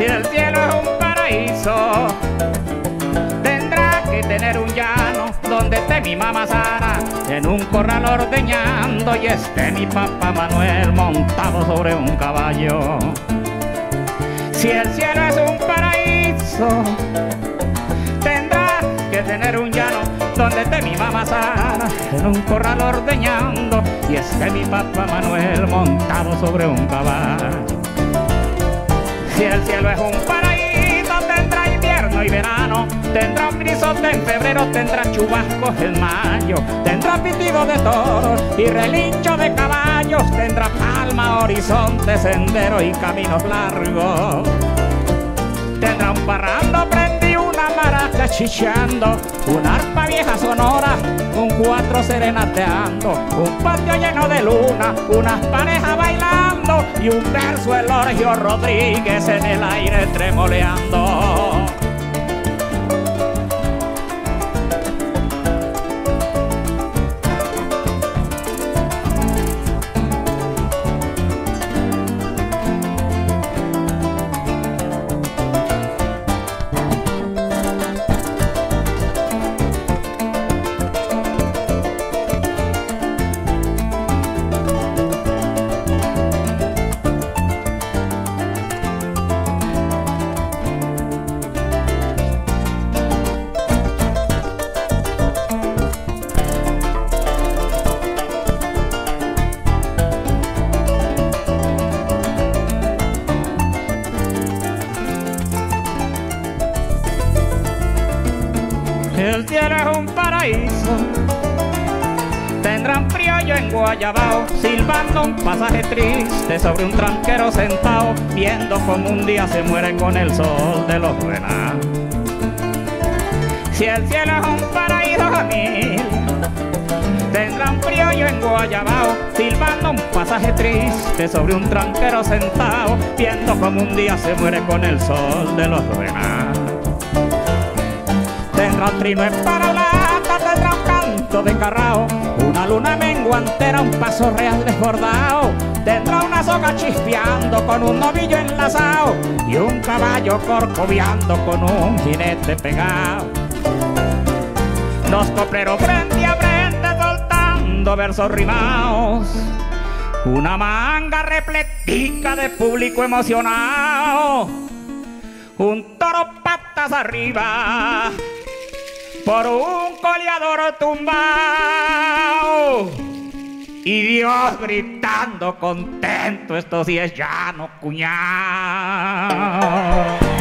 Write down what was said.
Si el cielo es un paraíso, tendrá que tener un llano donde esté mi mamá Sara en un corral ordeñando y esté mi papá Manuel montado sobre un caballo. Si el cielo es un paraíso, tendrá que tener un llano donde esté mi mamá Sara en un corral ordeñando y esté mi papá Manuel montado sobre un caballo. Si el cielo es un paraíso, tendrá invierno y verano, tendrá un grisote en febrero, tendrá chubascos en mayo, tendrá pitido de toros y relincho de caballos, tendrá palma, horizonte, sendero y caminos largos. Tendrá un parrando prendido, una maraca chicheando, una arpa vieja sonora, un cuatro serenateando, un patio lleno de luna, unas parejas bailando y un verso de Lorgio Rodríguez en el aire tremoleando. El cielo es un paraíso, tendrán criollo en Guayabao, silbando un pasaje triste sobre un tranquero sentado, viendo como un día se muere con el sol de los venados. Si el cielo es un paraíso a mil, tendrán criollo en Guayabao, silbando un pasaje triste sobre un tranquero sentado, viendo como un día se muere con el sol de los venados. Tendrá un trino en paralata, tendrá un canto de carrao, una luna menguantera, un paso real desbordado, tendrá una soga chispeando con un novillo enlazado y un caballo corcoviando con un jinete pegado. Dos copleros frente a frente soltando versos rimados, una manga repletica de público emocionado, un toro patas arriba por un coleador tumbao y Dios gritando contento, esto sí es llano, cuñao.